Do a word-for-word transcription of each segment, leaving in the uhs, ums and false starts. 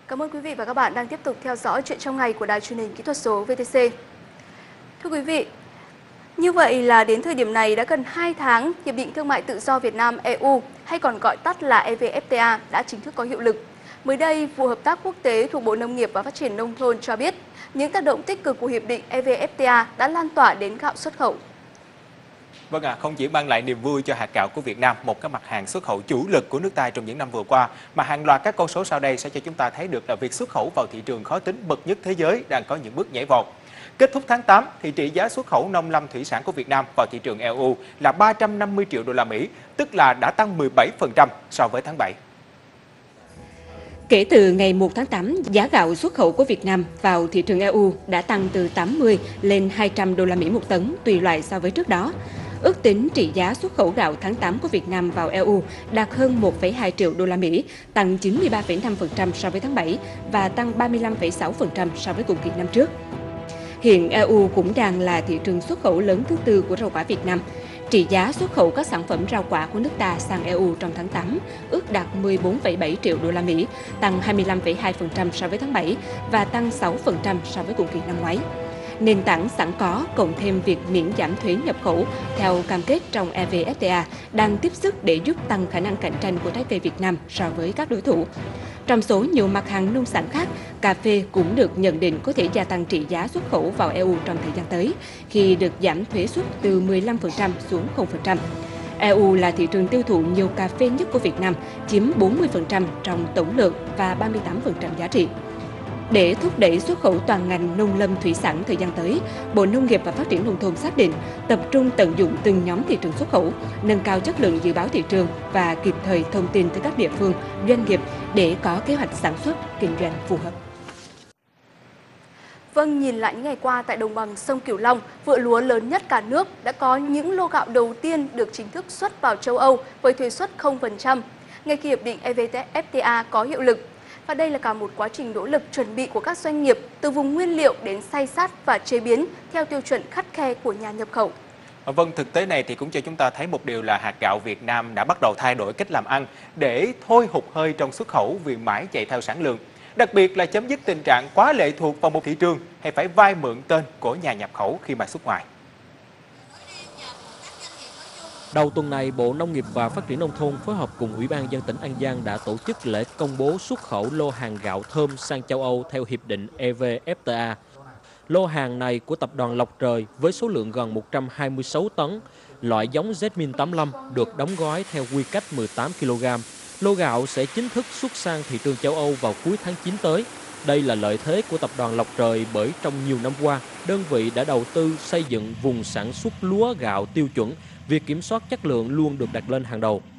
Cảm ơn quý vị và các bạn đang tiếp tục theo dõi chuyện trong ngày của Đài Truyền hình Kỹ thuật số vê tê xê. Thưa quý vị, như vậy là đến thời điểm này đã gần hai tháng, Hiệp định Thương mại Tự do Việt Nam-e u, hay còn gọi tắt là e vê ép tê a, đã chính thức có hiệu lực. Mới đây, Vụ Hợp tác Quốc tế thuộc Bộ Nông nghiệp và Phát triển Nông thôn cho biết, những tác động tích cực của Hiệp định e vê ép tê a đã lan tỏa đến gạo xuất khẩu. Vâng ạ, à, không chỉ mang lại niềm vui cho hạt gạo của Việt Nam, một cái mặt hàng xuất khẩu chủ lực của nước ta trong những năm vừa qua, mà hàng loạt các con số sau đây sẽ cho chúng ta thấy được là việc xuất khẩu vào thị trường khó tính bậc nhất thế giới đang có những bước nhảy vọt. Kết thúc tháng tám, thì trị giá xuất khẩu nông lâm thủy sản của Việt Nam vào thị trường e u là ba trăm năm mươi triệu đô la Mỹ, tức là đã tăng mười bảy phần trăm so với tháng bảy. Kể từ ngày một tháng tám, giá gạo xuất khẩu của Việt Nam vào thị trường e u đã tăng từ tám mươi lên hai trăm đô la Mỹ một tấn tùy loại so với trước đó. Ước tính trị giá xuất khẩu gạo tháng tám của Việt Nam vào e u đạt hơn một phẩy hai triệu đô la Mỹ, tăng chín mươi ba phẩy năm phần trăm so với tháng bảy và tăng ba mươi lăm phẩy sáu phần trăm so với cùng kỳ năm trước. Hiện e u cũng đang là thị trường xuất khẩu lớn thứ tư của rau quả Việt Nam. Trị giá xuất khẩu các sản phẩm rau quả của nước ta sang e u trong tháng tám ước đạt mười bốn phẩy bảy triệu đô la Mỹ, tăng hai mươi lăm phẩy hai phần trăm so với tháng bảy và tăng sáu phần trăm so với cùng kỳ năm ngoái. Nền tảng sẵn có cộng thêm việc miễn giảm thuế nhập khẩu theo cam kết trong e vê ép tê a đang tiếp sức để giúp tăng khả năng cạnh tranh của trái cây Việt Nam so với các đối thủ. Trong số nhiều mặt hàng nông sản khác, cà phê cũng được nhận định có thể gia tăng trị giá xuất khẩu vào e u trong thời gian tới, khi được giảm thuế suất từ mười lăm phần trăm xuống không phần trăm. e u là thị trường tiêu thụ nhiều cà phê nhất của Việt Nam, chiếm bốn mươi phần trăm trong tổng lượng và ba mươi tám phần trăm giá trị. Để thúc đẩy xuất khẩu toàn ngành nông lâm thủy sản thời gian tới, Bộ Nông nghiệp và Phát triển Nông thôn xác định tập trung tận dụng từng nhóm thị trường xuất khẩu, nâng cao chất lượng dự báo thị trường và kịp thời thông tin từ các địa phương, doanh nghiệp để có kế hoạch sản xuất, kinh doanh phù hợp. Vâng, nhìn lại những ngày qua tại đồng bằng sông Cửu Long, vựa lúa lớn nhất cả nước đã có những lô gạo đầu tiên được chính thức xuất vào châu Âu với thuế suất không phần trăm, ngay khi hiệp định e vê ép tê a có hiệu lực. Và đây là cả một quá trình nỗ lực chuẩn bị của các doanh nghiệp từ vùng nguyên liệu đến xay sát và chế biến theo tiêu chuẩn khắt khe của nhà nhập khẩu. Vâng, thực tế này thì cũng cho chúng ta thấy một điều là hạt gạo Việt Nam đã bắt đầu thay đổi cách làm ăn để thôi hụt hơi trong xuất khẩu vì mãi chạy theo sản lượng. Đặc biệt là chấm dứt tình trạng quá lệ thuộc vào một thị trường hay phải vay mượn tên của nhà nhập khẩu khi mà xuất ngoại. Đầu tuần này, Bộ Nông nghiệp và Phát triển Nông thôn phối hợp cùng Ủy ban nhân dân tỉnh An Giang đã tổ chức lễ công bố xuất khẩu lô hàng gạo thơm sang châu Âu theo Hiệp định e vê ép tê a. Lô hàng này của tập đoàn Lộc Trời với số lượng gần một trăm hai mươi sáu tấn, loại giống Jasmine tám mươi lăm được đóng gói theo quy cách mười tám ki lô gam. Lô gạo sẽ chính thức xuất sang thị trường châu Âu vào cuối tháng chín tới. Đây là lợi thế của tập đoàn Lộc Trời bởi trong nhiều năm qua, đơn vị đã đầu tư xây dựng vùng sản xuất lúa gạo tiêu chuẩn, việc kiểm soát chất lượng luôn được đặt lên hàng đầu.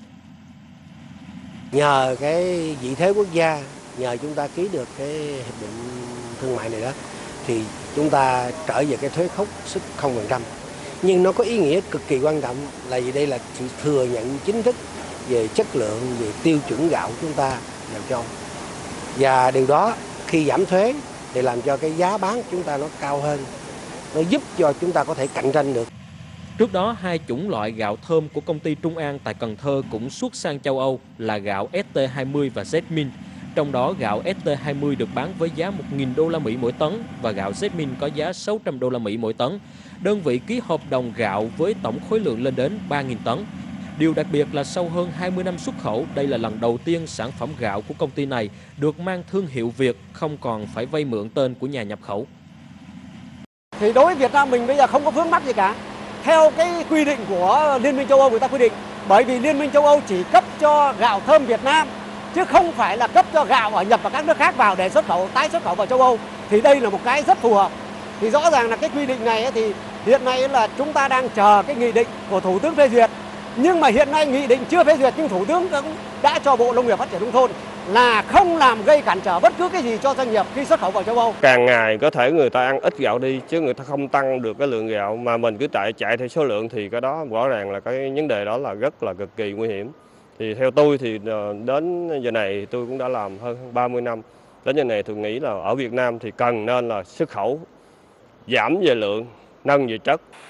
Nhờ cái vị thế quốc gia, nhờ chúng ta ký được cái hiệp định thương mại này đó, thì chúng ta trở về cái thuế khấu xuất không phần trăm. Nhưng nó có ý nghĩa cực kỳ quan trọng là vì đây là sự thừa nhận chính thức về chất lượng, về tiêu chuẩn gạo của chúng ta làm cho. Và điều đó khi giảm thuế thì làm cho cái giá bán của chúng ta nó cao hơn, nó giúp cho chúng ta có thể cạnh tranh được. Trước đó, hai chủng loại gạo thơm của công ty Trung An tại Cần Thơ cũng xuất sang châu Âu là gạo ét tê hai mươi và Jasmine. Trong đó, gạo ét tê hai mươi được bán với giá một nghìn đô la Mỹ mỗi tấn và gạo Jasmine có giá sáu trăm đô la Mỹ mỗi tấn. Đơn vị ký hợp đồng gạo với tổng khối lượng lên đến ba nghìn tấn. Điều đặc biệt là sau hơn hai mươi năm xuất khẩu, đây là lần đầu tiên sản phẩm gạo của công ty này được mang thương hiệu Việt, không còn phải vay mượn tên của nhà nhập khẩu. Thì đối với Việt Nam mình bây giờ không có vướng mắc gì cả. Theo cái quy định của Liên minh châu Âu người ta quy định, bởi vì Liên minh châu Âu chỉ cấp cho gạo thơm Việt Nam, chứ không phải là cấp cho gạo ở Nhật và các nước khác vào để xuất khẩu, tái xuất khẩu vào châu Âu. Thì đây là một cái rất phù hợp. Thì rõ ràng là cái quy định này thì hiện nay là chúng ta đang chờ cái nghị định của Thủ tướng phê duyệt. Nhưng mà hiện nay nghị định chưa phê duyệt, nhưng Thủ tướng cũng đã cho Bộ Nông nghiệp Phát triển Nông thôn là không làm gây cản trở bất cứ cái gì cho doanh nghiệp khi xuất khẩu vào châu Âu. Càng ngày có thể người ta ăn ít gạo đi, chứ người ta không tăng được cái lượng gạo, mà mình cứ chạy chạy theo số lượng thì cái đó rõ ràng là cái vấn đề đó là rất là cực kỳ nguy hiểm. Thì theo tôi thì đến giờ này tôi cũng đã làm hơn ba mươi năm. Đến giờ này tôi nghĩ là ở Việt Nam thì cần nên là xuất khẩu giảm về lượng, nâng về chất.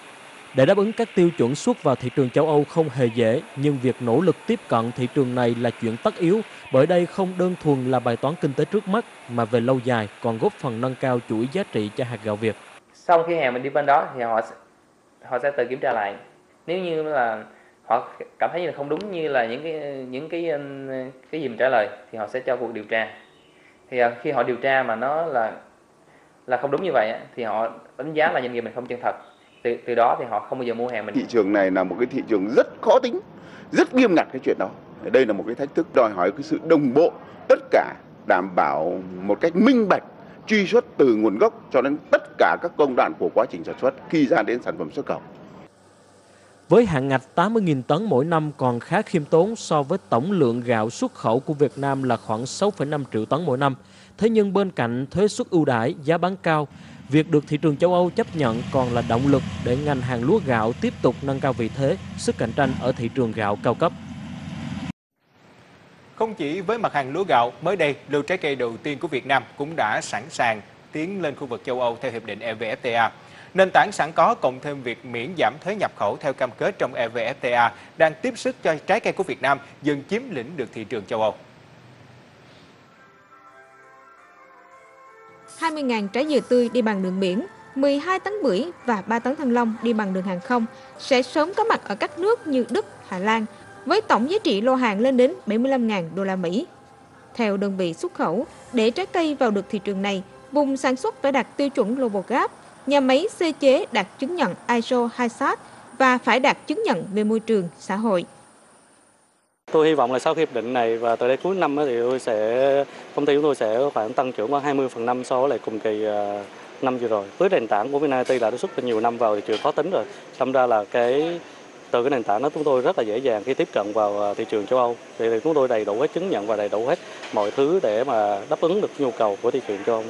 Để đáp ứng các tiêu chuẩn xuất vào thị trường châu Âu không hề dễ, nhưng việc nỗ lực tiếp cận thị trường này là chuyện tất yếu, bởi đây không đơn thuần là bài toán kinh tế trước mắt, mà về lâu dài còn góp phần nâng cao chuỗi giá trị cho hạt gạo Việt. Sau khi hàng mình đi bên đó thì họ họ sẽ tự kiểm tra lại. Nếu như là họ cảm thấy là không đúng như là những cái những cái cái gì mình trả lời thì họ sẽ cho cuộc điều tra. Thì khi họ điều tra mà nó là là không đúng như vậy thì họ đánh giá là doanh nghiệp mình không chân thật. Từ từ đó thì họ không bao giờ mua hàng mình. Thị trường này là một cái thị trường rất khó tính, rất nghiêm ngặt cái chuyện đó. Đây là một cái thách thức đòi hỏi cái sự đồng bộ, tất cả đảm bảo một cách minh bạch, truy xuất từ nguồn gốc cho đến tất cả các công đoạn của quá trình sản xuất khi ra đến sản phẩm xuất khẩu. Với hạn ngạch tám mươi nghìn tấn mỗi năm còn khá khiêm tốn so với tổng lượng gạo xuất khẩu của Việt Nam là khoảng sáu phẩy năm triệu tấn mỗi năm. Thế nhưng bên cạnh thuế suất ưu đãi, giá bán cao, việc được thị trường châu Âu chấp nhận còn là động lực để ngành hàng lúa gạo tiếp tục nâng cao vị thế, sức cạnh tranh ở thị trường gạo cao cấp. Không chỉ với mặt hàng lúa gạo, mới đây, lô trái cây đầu tiên của Việt Nam cũng đã sẵn sàng tiến lên khu vực châu Âu theo Hiệp định e vê ép tê a. Nền tảng sẵn có cộng thêm việc miễn giảm thuế nhập khẩu theo cam kết trong e vê ép tê a đang tiếp sức cho trái cây của Việt Nam dần chiếm lĩnh được thị trường châu Âu. hai mươi nghìn trái dừa tươi đi bằng đường biển, mười hai tấn bưởi và ba tấn thanh long đi bằng đường hàng không sẽ sớm có mặt ở các nước như Đức, Hà Lan, với tổng giá trị lô hàng lên đến bảy mươi lăm nghìn đô la Mỹ. Theo đơn vị xuất khẩu, để trái cây vào được thị trường này, vùng sản xuất phải đạt tiêu chuẩn Global Gap, nhà máy sơ chế đạt chứng nhận i ét o hai sát và phải đạt chứng nhận về môi trường, xã hội. Tôi hy vọng là sau khi hiệp định này và tới đây cuối năm thì tôi sẽ công ty chúng tôi sẽ khoảng tăng trưởng khoảng hai mươi phần trăm so với lại cùng kỳ năm vừa rồi. Với nền tảng của Vinati đã xuất được nhiều năm vào thị trường khó tính rồi, đâm ra là cái từ cái nền tảng đó chúng tôi rất là dễ dàng khi tiếp cận vào thị trường châu Âu. Thì chúng tôi đầy đủ hết chứng nhận và đầy đủ hết mọi thứ để mà đáp ứng được nhu cầu của thị trường châu Âu.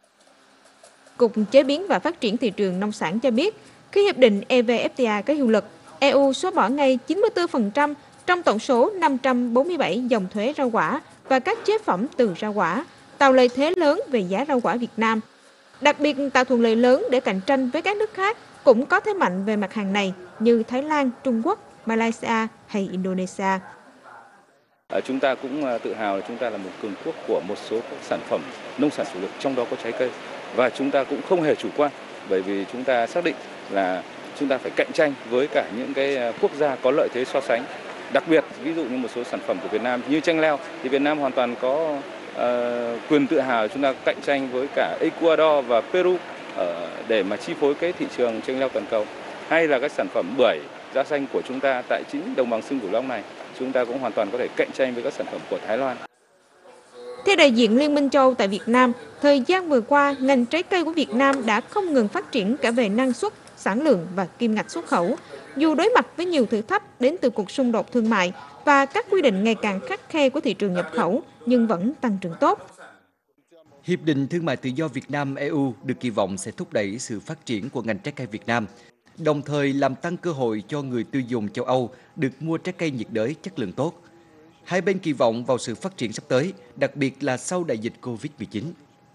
Cục Chế biến và Phát triển thị trường nông sản cho biết, khi hiệp định e vê ép tê a có hiệu lực, e u xóa bỏ ngay chín mươi tư phần trăm trong tổng số năm trăm bốn mươi bảy dòng thuế rau quả và các chế phẩm từ rau quả, tạo lợi thế lớn về giá rau quả Việt Nam. Đặc biệt tạo thuận lợi lớn để cạnh tranh với các nước khác cũng có thế mạnh về mặt hàng này như Thái Lan, Trung Quốc, Malaysia hay Indonesia. Chúng ta cũng tự hào là chúng ta là một cường quốc của một số các sản phẩm nông sản chủ lực, trong đó có trái cây. Và chúng ta cũng không hề chủ quan, bởi vì chúng ta xác định là chúng ta phải cạnh tranh với cả những cái quốc gia có lợi thế so sánh. Đặc biệt, ví dụ như một số sản phẩm của Việt Nam như chanh leo, thì Việt Nam hoàn toàn có uh, quyền tự hào chúng ta cạnh tranh với cả Ecuador và Peru uh, để mà chi phối cái thị trường chanh leo toàn cầu. Hay là các sản phẩm bưởi da xanh của chúng ta tại chính đồng bằng sông Cửu Long này, chúng ta cũng hoàn toàn có thể cạnh tranh với các sản phẩm của Thái Lan. Theo đại diện Liên minh châu Âu tại Việt Nam, thời gian vừa qua, ngành trái cây của Việt Nam đã không ngừng phát triển cả về năng suất, sản lượng và kim ngạch xuất khẩu. Dù đối mặt với nhiều thử thách đến từ cuộc xung đột thương mại và các quy định ngày càng khắt khe của thị trường nhập khẩu, nhưng vẫn tăng trưởng tốt. Hiệp định Thương mại Tự do Việt Nam-e u được kỳ vọng sẽ thúc đẩy sự phát triển của ngành trái cây Việt Nam, đồng thời làm tăng cơ hội cho người tiêu dùng châu Âu được mua trái cây nhiệt đới chất lượng tốt. Hai bên kỳ vọng vào sự phát triển sắp tới, đặc biệt là sau đại dịch Covid mười chín.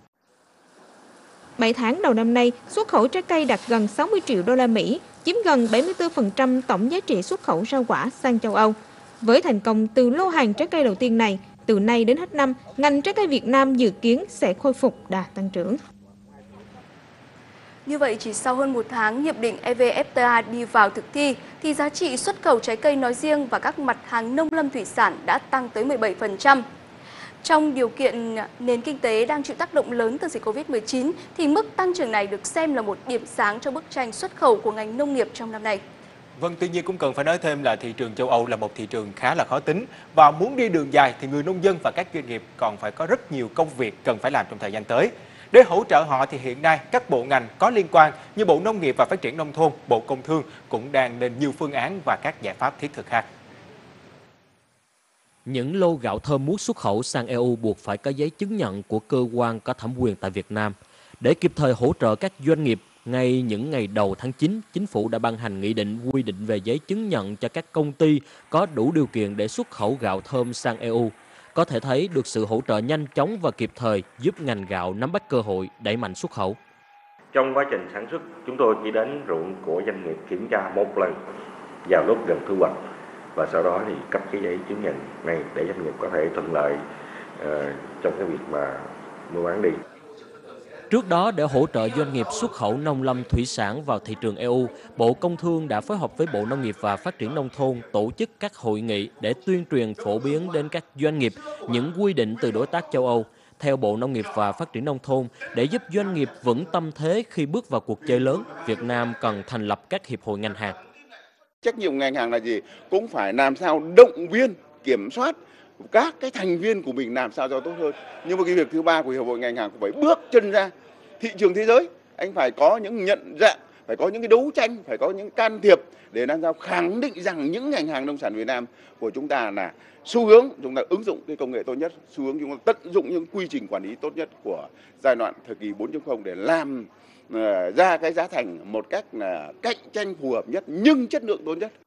bảy tháng đầu năm nay, xuất khẩu trái cây đạt gần sáu mươi triệu đô la Mỹ, chiếm gần bảy mươi tư phần trăm tổng giá trị xuất khẩu rau quả sang châu Âu. Với thành công từ lô hàng trái cây đầu tiên này, từ nay đến hết năm, ngành trái cây Việt Nam dự kiến sẽ khôi phục đà tăng trưởng. Như vậy, chỉ sau hơn một tháng hiệp định e vê ép tê a đi vào thực thi, thì giá trị xuất khẩu trái cây nói riêng và các mặt hàng nông lâm thủy sản đã tăng tới mười bảy phần trăm. Trong điều kiện nền kinh tế đang chịu tác động lớn từ dịch Covid mười chín, thì mức tăng trưởng này được xem là một điểm sáng cho bức tranh xuất khẩu của ngành nông nghiệp trong năm nay. Vâng, tuy nhiên cũng cần phải nói thêm là thị trường châu Âu là một thị trường khá là khó tính, và muốn đi đường dài thì người nông dân và các doanh nghiệp còn phải có rất nhiều công việc cần phải làm trong thời gian tới. Để hỗ trợ họ thì hiện nay các bộ ngành có liên quan như Bộ Nông nghiệp và Phát triển Nông thôn, Bộ Công Thương cũng đang lên nhiều phương án và các giải pháp thiết thực khác. Những lô gạo thơm muốn xuất khẩu sang e u buộc phải có giấy chứng nhận của cơ quan có thẩm quyền tại Việt Nam. Để kịp thời hỗ trợ các doanh nghiệp, ngay những ngày đầu tháng chín, Chính phủ đã ban hành nghị định quy định về giấy chứng nhận cho các công ty có đủ điều kiện để xuất khẩu gạo thơm sang e u. Có thể thấy được sự hỗ trợ nhanh chóng và kịp thời giúp ngành gạo nắm bắt cơ hội đẩy mạnh xuất khẩu. Trong quá trình sản xuất, chúng tôi chỉ đến ruộng của doanh nghiệp kiểm tra một lần vào lúc gần thu hoạch và sau đó thì cấp cái giấy chứng nhận này để doanh nghiệp có thể thuận lợi uh, trong cái việc mà mua bán đi. Trước đó, để hỗ trợ doanh nghiệp xuất khẩu nông lâm thủy sản vào thị trường e u, Bộ Công Thương đã phối hợp với Bộ Nông nghiệp và Phát triển Nông thôn tổ chức các hội nghị để tuyên truyền phổ biến đến các doanh nghiệp những quy định từ đối tác châu Âu. Theo Bộ Nông nghiệp và Phát triển Nông thôn, để giúp doanh nghiệp vững tâm thế khi bước vào cuộc chơi lớn, Việt Nam cần thành lập các hiệp hội ngành hàng. Trách nhiệm ngành hàng là gì? Cũng phải làm sao động viên, kiểm soát các cái thành viên của mình làm sao cho tốt hơn. Nhưng mà cái việc thứ ba của hiệp hội ngành hàng cũng phải bước chân ra thị trường thế giới. Anh phải có những nhận dạng, phải có những cái đấu tranh, phải có những can thiệp để làm sao khẳng định rằng những ngành hàng nông sản Việt Nam của chúng ta là xu hướng chúng ta ứng dụng cái công nghệ tốt nhất, xu hướng chúng ta tận dụng những quy trình quản lý tốt nhất của giai đoạn thời kỳ bốn chấm không để làm uh, ra cái giá thành một cách là cạnh tranh phù hợp nhất nhưng chất lượng tốt nhất.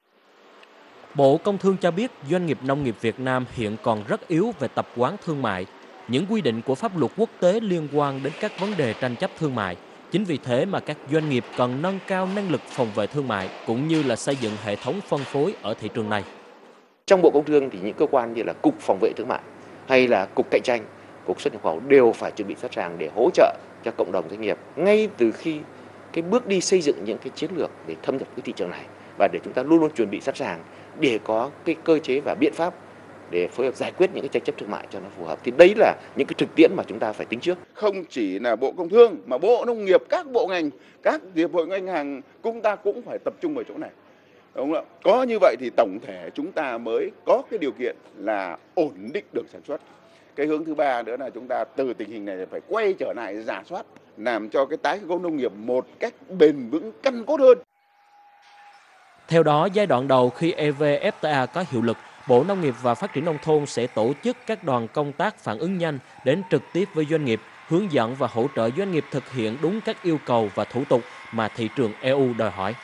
Bộ Công Thương cho biết doanh nghiệp nông nghiệp Việt Nam hiện còn rất yếu về tập quán thương mại, những quy định của pháp luật quốc tế liên quan đến các vấn đề tranh chấp thương mại. Chính vì thế mà các doanh nghiệp cần nâng cao năng lực phòng vệ thương mại cũng như là xây dựng hệ thống phân phối ở thị trường này. Trong Bộ Công Thương thì những cơ quan như là Cục Phòng vệ Thương mại hay là Cục Cạnh tranh, Cục Xuất nhập khẩu đều phải chuẩn bị sẵn sàng để hỗ trợ cho cộng đồng doanh nghiệp ngay từ khi cái bước đi xây dựng những cái chiến lược để thâm nhập cái thị trường này và để chúng ta luôn luôn chuẩn bị sẵn sàng để có cái cơ chế và biện pháp để phối hợp giải quyết những cái tranh chấp thương mại cho nó phù hợp. Thì đấy là những cái thực tiễn mà chúng ta phải tính trước. Không chỉ là Bộ Công Thương mà Bộ Nông nghiệp, các bộ ngành, các hiệp hội ngành hàng chúng ta cũng phải tập trung vào chỗ này. Đúng không? Có như vậy thì tổng thể chúng ta mới có cái điều kiện là ổn định được sản xuất. Cái hướng thứ ba nữa là chúng ta từ tình hình này phải quay trở lại rà soát, làm cho cái tái cấu nông nghiệp một cách bền vững, căn cốt hơn. Theo đó, giai đoạn đầu khi e vê ép tê a có hiệu lực, Bộ Nông nghiệp và Phát triển Nông thôn sẽ tổ chức các đoàn công tác phản ứng nhanh đến trực tiếp với doanh nghiệp, hướng dẫn và hỗ trợ doanh nghiệp thực hiện đúng các yêu cầu và thủ tục mà thị trường e u đòi hỏi.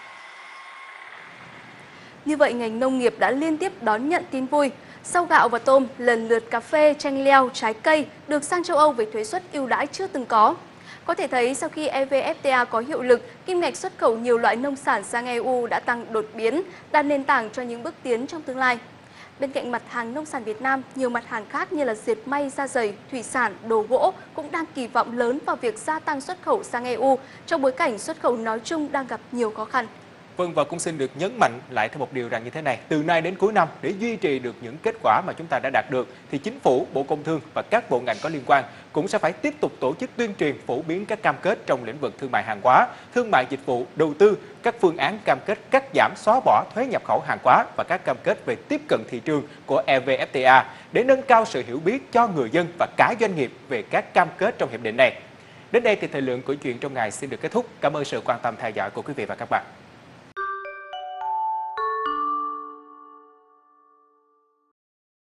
Như vậy, ngành nông nghiệp đã liên tiếp đón nhận tin vui. Sau gạo và tôm, lần lượt cà phê, chanh leo, trái cây được sang châu Âu với thuế suất ưu đãi chưa từng có. Có thể thấy sau khi e vê ép tê a có hiệu lực, kim ngạch xuất khẩu nhiều loại nông sản sang e u đã tăng đột biến, đạt nền tảng cho những bước tiến trong tương lai. Bên cạnh mặt hàng nông sản Việt Nam, nhiều mặt hàng khác như là dệt may, da giày, thủy sản, đồ gỗ cũng đang kỳ vọng lớn vào việc gia tăng xuất khẩu sang e u trong bối cảnh xuất khẩu nói chung đang gặp nhiều khó khăn. Vâng, và cũng xin được nhấn mạnh lại thêm một điều rằng như thế này, từ nay đến cuối năm để duy trì được những kết quả mà chúng ta đã đạt được thì Chính phủ, Bộ Công Thương và các bộ ngành có liên quan cũng sẽ phải tiếp tục tổ chức tuyên truyền phổ biến các cam kết trong lĩnh vực thương mại hàng hóa, thương mại dịch vụ, đầu tư, các phương án cam kết cắt giảm, xóa bỏ thuế nhập khẩu hàng hóa và các cam kết về tiếp cận thị trường của e vê ép tê a để nâng cao sự hiểu biết cho người dân và cả doanh nghiệp về các cam kết trong hiệp định này. Đến đây thì thời lượng của Chuyện trong ngày xin được kết thúc. Cảm ơn sự quan tâm theo dõi của quý vị và các bạn.